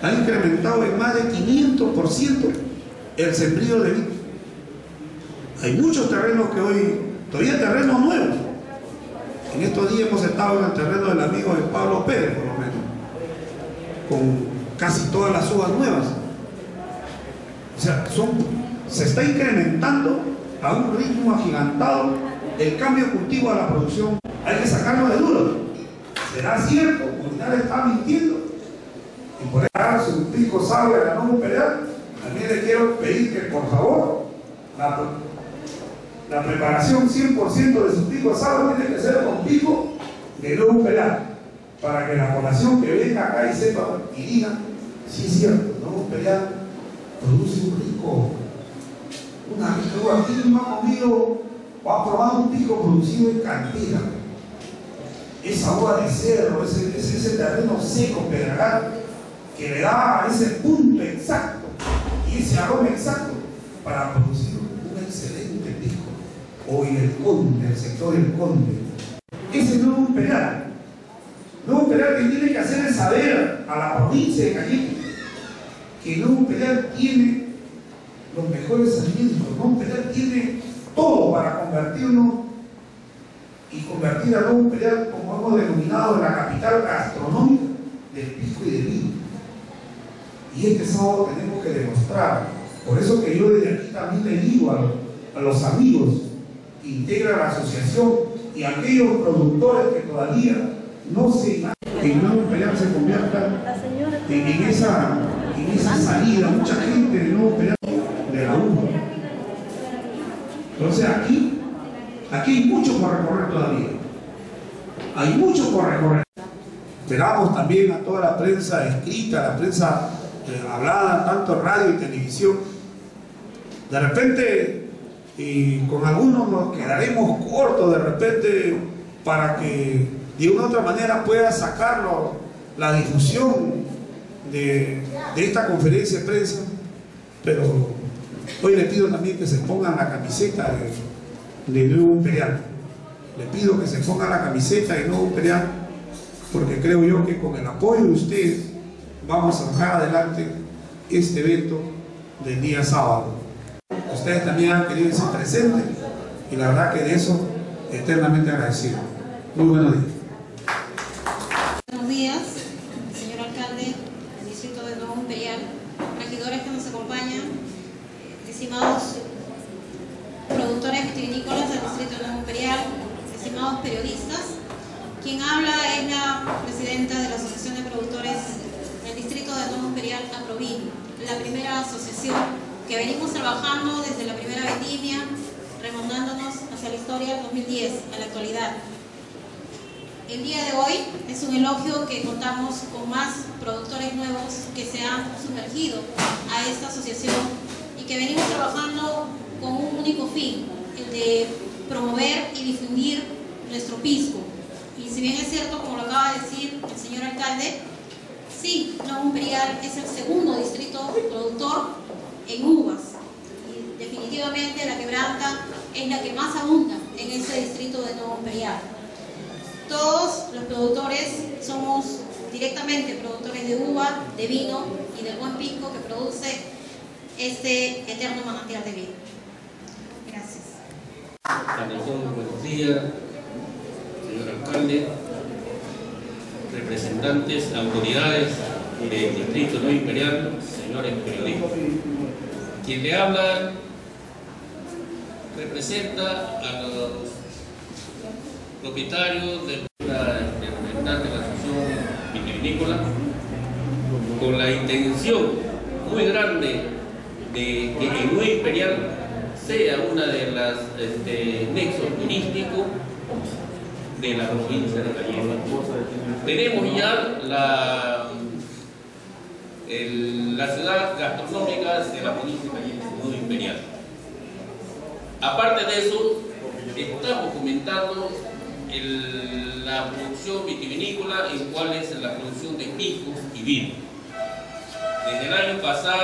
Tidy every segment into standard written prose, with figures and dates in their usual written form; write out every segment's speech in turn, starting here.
ha incrementado en más de 500% el sembrío de vid. Hay muchos terrenos que hoy, todavía terrenos nuevos. En estos días hemos estado en el terreno del amigo de Pablo Pérez, por lo menos, con casi todas las uvas nuevas. O sea, se está incrementando a un ritmo agigantado el cambio de cultivo a la producción. Hay que sacarlo de duda. ¿Será cierto? ¿Comunidad está mintiendo? Y por eso su pico sabe a la no imperial. También le quiero pedir que por favor la preparación 100% de su pico sabe tiene que ser con pico de no imperial, para que la población que venga acá y sepa y diga si es cierto, no imperial produce una rica uva. Aquí no ha comido o ha probado un pico producido en cantera. Esa uva de cerro, ese terreno seco, pedregal, que le da ese punto exacto y ese aroma exacto para producir un excelente pisco. O en el Conde, el sector del Conde. Ese nuevo imperial. Nuevo imperial que tiene que hacer es saber a la provincia de Cañete que el nuevo imperial tiene los mejores alimentos. El nuevo imperial tiene todo para convertirnos y convertir a Nuevo Imperial, como hemos denominado, en la capital gastronómica del pisco y del vino. Y este sábado tenemos que demostrar. Por eso que yo desde aquí también le digo a los amigos que integran la asociación y a aquellos productores que todavía no se imaginan que el Nuevo Imperial se convierta en esa salida. Mucha gente del Nuevo Imperial de la uva. Entonces aquí hay mucho por recorrer todavía. Hay mucho por recorrer. Esperamos también a toda la prensa escrita, la prensa hablada, tanto radio y televisión. De repente, con algunos nos quedaremos cortos de repente para que de una u otra manera pueda sacarlo la difusión de esta conferencia de prensa. Pero hoy le pido también que se pongan la camiseta de Nuevo Imperial. Le pido que se ponga la camiseta de Nuevo Imperial, porque creo yo que con el apoyo de ustedes vamos a sacar adelante este evento del día sábado. Ustedes también han querido ser presentes y la verdad que de eso eternamente agradecido. Muy buenos días. Buenos días, señor alcalde del distrito de Nuevo Imperial, regidores que nos acompañan, estimados productores vitivinícolas del distrito de Nuevo Imperial, estimados periodistas. Quien habla es la presidenta de la Asociación de Productores del distrito de Nuevo Imperial, APROVIN, la primera asociación que venimos trabajando desde la primera vendimia, remontándonos hacia la historia del 2010 a la actualidad. El día de hoy es un elogio que contamos con más productores nuevos que se han sumergido a esta asociación y que venimos trabajando con un único fin, el de promover y difundir nuestro pisco. Y si bien es cierto, como lo acaba de decir el señor alcalde, sí, Nuevo Imperial es el segundo distrito productor en uvas. Y definitivamente la Quebranta es la que más abunda en este distrito de Nuevo Imperial. Todos los productores somos directamente productores de uva, de vino y del buen pisco que produce este eterno manantial de vida. Gracias. Buenos días, señor alcalde, representantes, autoridades del distrito Nuevo Imperial, señores periodistas. Quien le habla representa a los propietarios de la representante de la Asociación Vitivinícola con la intención muy grande de que el Nuevo Imperial sea una de las nexos turísticos de la provincia de Cañete. Tenemos ya la ciudad gastronómica de la provincia de Cañete, Nuevo Imperial. Aparte de eso, estamos comentando la producción vitivinícola, en cuál es la producción de piscos y vino. Desde el año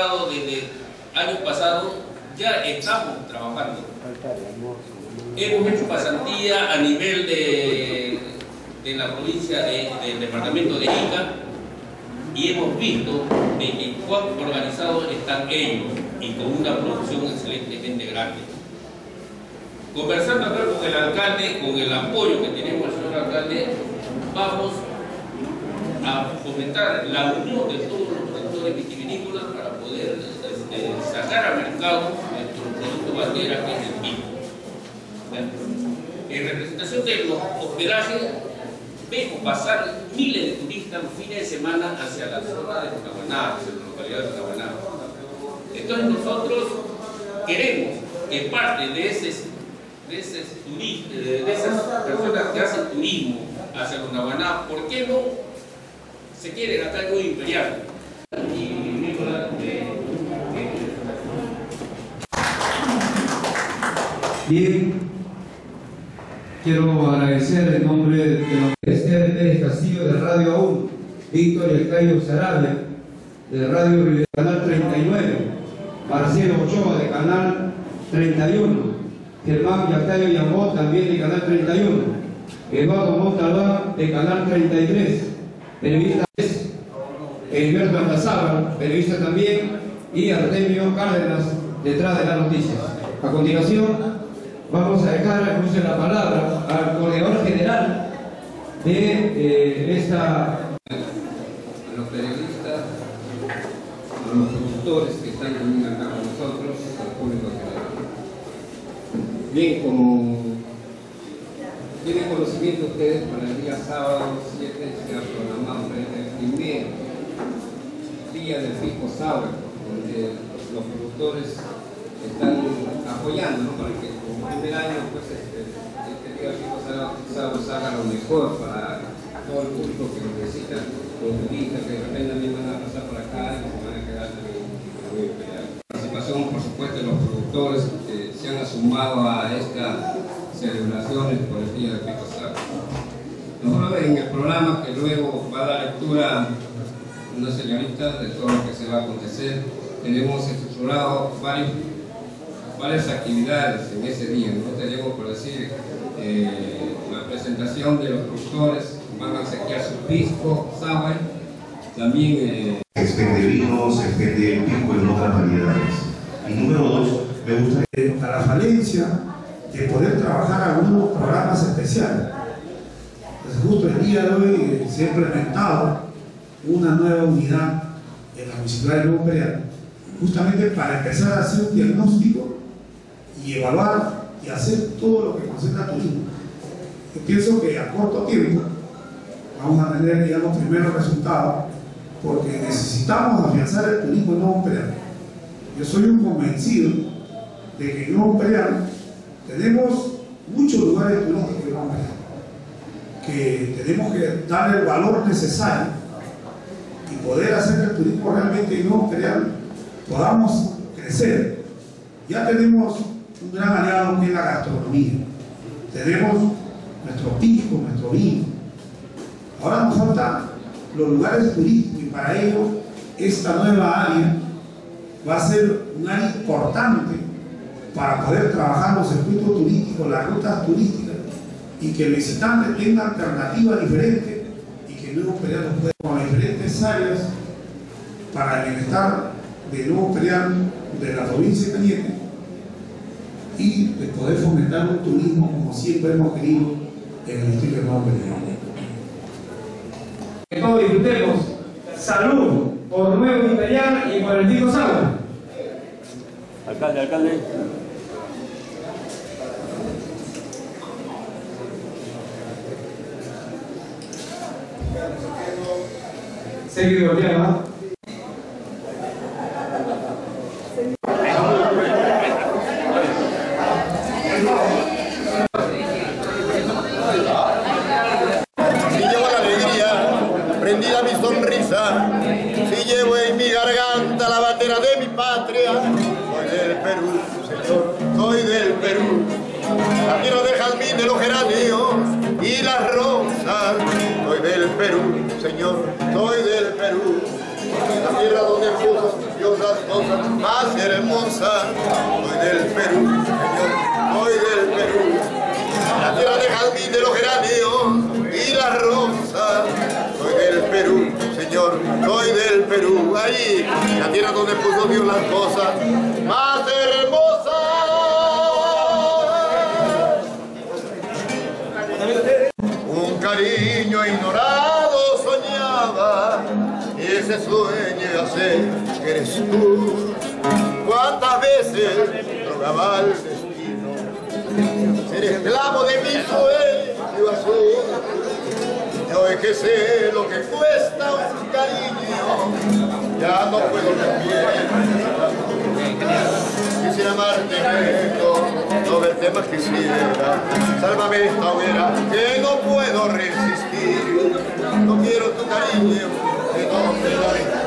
pasado ya estamos trabajando. Hemos hecho pasantía a nivel de la provincia del departamento de Ica y hemos visto de que cuán organizados están ellos y con una producción excelentemente grande. Conversando acá con el alcalde, con el apoyo que tenemos al señor alcalde, vamos a fomentar la unión de todos los productores vitivinícolas para poder sacar al mercado nuestro producto bandera, que es el vino. En representación de los hospedajes, vemos pasar miles de turistas los fines de semana hacia la zona de Tocahuaná, hacia la localidad de Tocahuaná. Entonces nosotros queremos que parte de esas personas que hacen turismo hacia Tocahuaná, ¿por qué no se quieren acá en Nueva Imperial? Bien, quiero agradecer en nombre de Esther Pérez Castillo de Radio AUN, Víctor Yelcayo Sarabia de Radio Rivera, Canal 39, Marcelo Ochoa de Canal 31, Germán Yactayo Yambó también de Canal 31, Eduardo Montalbán de Canal 33, periodista Heriberto Andazábal, periodista también, y Artemio Cárdenas detrás de las noticias. A continuación, vamos a dejar el uso de la palabra al coordinador general de esta... A los periodistas, a los productores que están también acá con nosotros, al público general. Bien, como tienen conocimiento ustedes, para el día sábado 7 se ha programado el primer día del pico sour, donde los productores están apoyando, ¿no? Para que como primer año pues este día del pico sour salga lo mejor para todo el público que lo necesita, los turistas que de repente también van a pasar por acá y se van a quedar también en la Imperial. La participación, por supuesto, de los productores que se han sumado a estas celebraciones por el día del pico sour. Nosotros en el programa, que luego va a dar lectura una señorita de todo lo que se va a acontecer, tenemos estructurado varias actividades en ese día, ¿no? Tenemos, por decir, la presentación de los productores, van a sequear su pisco, sour, también... Se expende vino, se expende pisco en otras variedades. Y número 2, me gustaría a la falencia de poder trabajar algunos programas especiales. Pues justo el día de hoy se ha implementado una nueva unidad en la municipalidad de Nueva Imperial, justamente para empezar a hacer un diagnóstico y evaluar y hacer todo lo que concerne al turismo. Yo pienso que a corto tiempo vamos a tener, digamos, primeros resultados, porque necesitamos afianzar el turismo en Nueva Imperial. Yo soy un convencido de que en Nueva Imperial tenemos muchos lugares turísticos en Nueva Imperial, que tenemos que darle el valor necesario y poder hacer que el turismo realmente en Nueva Imperial podamos crecer. Ya tenemos un gran aliado que es la gastronomía, tenemos nuestro pisco, nuestro vino. Ahora nos faltan los lugares turísticos y para ello esta nueva área va a ser un área importante para poder trabajar los circuitos turísticos, las rutas turísticas, y que el visitante tenga alternativas diferentes y que Nueva Imperial nos pueda con las diferentes áreas para el bienestar de Nueva Imperial, de la provincia de Cañete, y de poder fomentar un turismo como siempre hemos querido en el distrito de Nueva Imperial. Que todos disfrutemos. Salud por Nueva Imperial y por el pico sour. Alcalde. Seguido, ¿no? Si llevo la alegría, prendida mi sonrisa, si llevo en mi garganta la bandera de mi patria, soy del Perú, señor, soy del Perú, la tierra del jazmín, de los geranios y las rosas, soy del Perú, señor, soy del Perú, la tierra donde puso Dios las cosas más hermosas, soy del Perú, señor, soy del Perú, la tierra del jazmín, de los geranios y las rosas, soy del Perú, señor, soy del Perú, ahí, la tierra donde puso Dios las cosas más hermosas. Un cariño ignorado soñaba, y ese sueño iba a ser que eres tú. Cuántas veces rogaba al destino ser esclavo de mi sueño azul. Y hoy que sé lo que cuesta un cariño, ya no puedo cambiar. Quisiera amarte menos, no verte más quisiera. Sálvame esta hoguera que no puedo resistir. No quiero tu cariño, que no te daré.